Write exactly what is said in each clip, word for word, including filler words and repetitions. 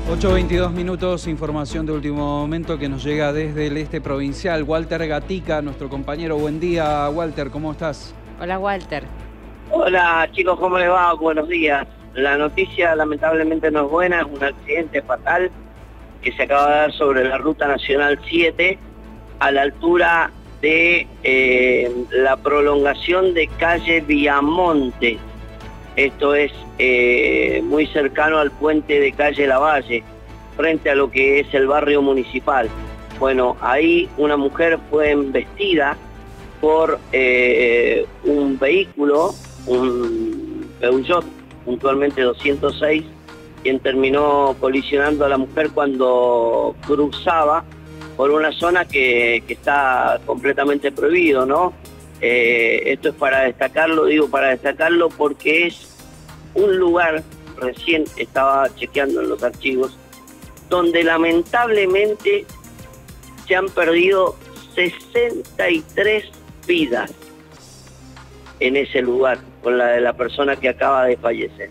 ocho veintidós minutos, información de último momento que nos llega desde el este provincial. Walter Gatica, nuestro compañero. Buen día, Walter, ¿cómo estás? Hola, Walter. Hola, chicos, ¿cómo les va? Buenos días. La noticia lamentablemente no es buena, es un accidente fatal que se acaba de dar sobre la Ruta Nacional siete a la altura de eh, la prolongación de calle Viamonte. Esto es eh, muy cercano al puente de calle Lavalle, frente a lo que es el barrio municipal. Bueno, ahí una mujer fue embestida por eh, un vehículo, un Peugeot, puntualmente doscientos seis, quien terminó colisionando a la mujer cuando cruzaba por una zona que, que está completamente prohibido, ¿no? Eh, esto es para destacarlo, digo para destacarlo porque es un lugar, recién estaba chequeando en los archivos, donde lamentablemente se han perdido sesenta y tres vidas en ese lugar, con la de la persona que acaba de fallecer.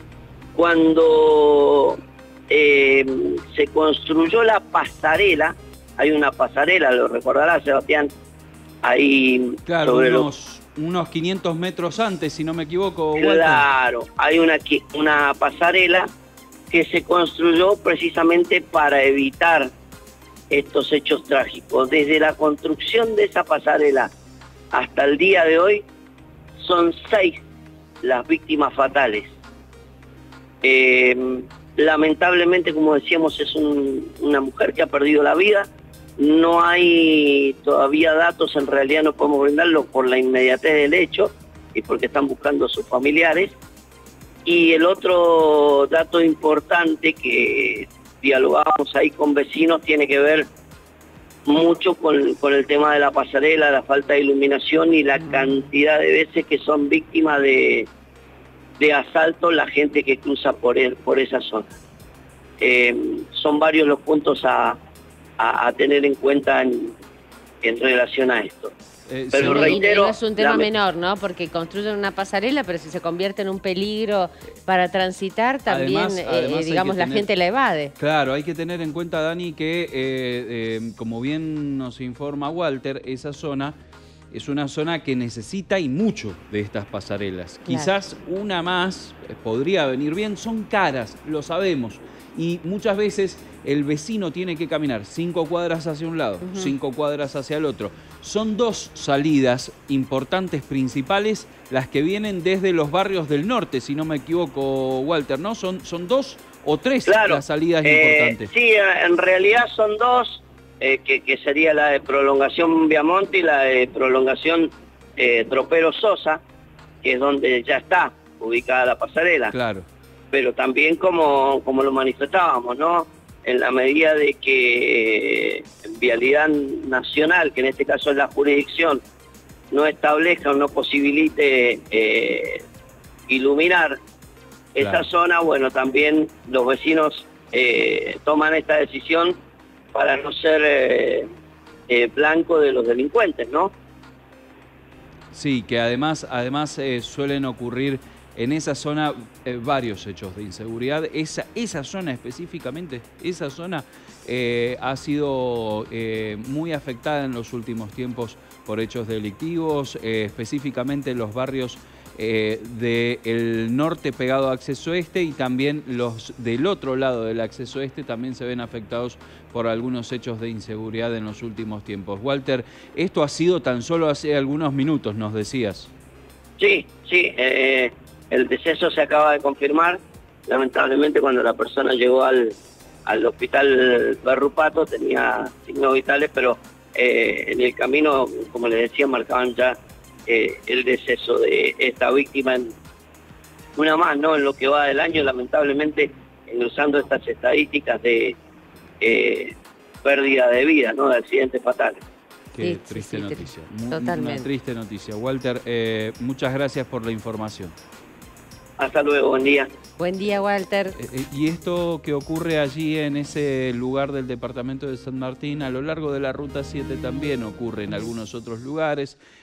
Cuando eh, se construyó la pasarela, hay una pasarela, lo recordará Sebastián, ahí claro, sobre unos, los... unos quinientos metros antes, si no me equivoco, Walter. Claro, hay una, una pasarela que se construyó precisamente para evitar estos hechos trágicos. Desde la construcción de esa pasarela hasta el día de hoy, son seis las víctimas fatales. Eh, lamentablemente, como decíamos, es un, una mujer que ha perdido la vida. No hay todavía datos, en realidad no podemos brindarlos por la inmediatez del hecho y porque están buscando a sus familiares. Y el otro dato importante que dialogamos ahí con vecinos tiene que ver mucho con, con el tema de la pasarela, la falta de iluminación y la cantidad de veces que son víctimas de, de asalto la gente que cruza por, el, por esa zona. Eh, son varios los puntos a, a, a tener en cuenta en, en relación a esto. Eh, pero sí, reitero, no es un tema la... menor, ¿no? Porque construyen una pasarela, pero si se convierte en un peligro para transitar, también, además, eh, además digamos, la tener... gente la evade. Claro, hay que tener en cuenta, Dani, que eh, eh, como bien nos informa Walter, esa zona es una zona que necesita y mucho de estas pasarelas. Claro. Quizás una más eh, podría venir bien, son caras, lo sabemos. Y muchas veces el vecino tiene que caminar cinco cuadras hacia un lado, uh-huh. cinco cuadras hacia el otro. Son dos salidas importantes, principales, las que vienen desde los barrios del norte, si no me equivoco, Walter, ¿no? ¿Son, son dos o tres claro, las salidas eh, importantes? Sí, en realidad son dos, eh, que, que sería la de prolongación Viamonte y la de prolongación eh, Tropero Sosa, que es donde ya está ubicada la pasarela. Claro. Pero también como, como lo manifestábamos, ¿no? En la medida de que Vialidad Nacional, que en este caso es la jurisdicción, no establezca o no posibilite eh, iluminar esta claro. zona, bueno, también los vecinos eh, toman esta decisión para no ser eh, eh, blanco de los delincuentes, ¿no? Sí, que además, además eh, suelen ocurrir en esa zona eh, varios hechos de inseguridad. Esa, esa zona específicamente, esa zona eh, ha sido eh, muy afectada en los últimos tiempos por hechos delictivos, eh, específicamente en los barrios eh, del norte pegado a acceso este y también los del otro lado del acceso este también se ven afectados por algunos hechos de inseguridad en los últimos tiempos. Walter, esto ha sido tan solo hace algunos minutos, nos decías. Sí, sí. Eh... El deceso se acaba de confirmar. Lamentablemente, cuando la persona llegó al, al hospital Berrupato tenía signos vitales, pero eh, en el camino, como les decía, marcaban ya eh, el deceso de esta víctima. En una más, ¿no? En lo que va del año, lamentablemente, en usando estas estadísticas de eh, pérdida de vida, ¿no? De accidentes fatales. Qué sí, triste sí, noticia. Sí, Muy, totalmente. Una triste noticia. Walter, eh, muchas gracias por la información. Hasta luego, buen día. Buen día, Walter. Eh, y esto que ocurre allí en ese lugar del departamento de San Martín, a lo largo de la Ruta siete también ocurre en algunos otros lugares.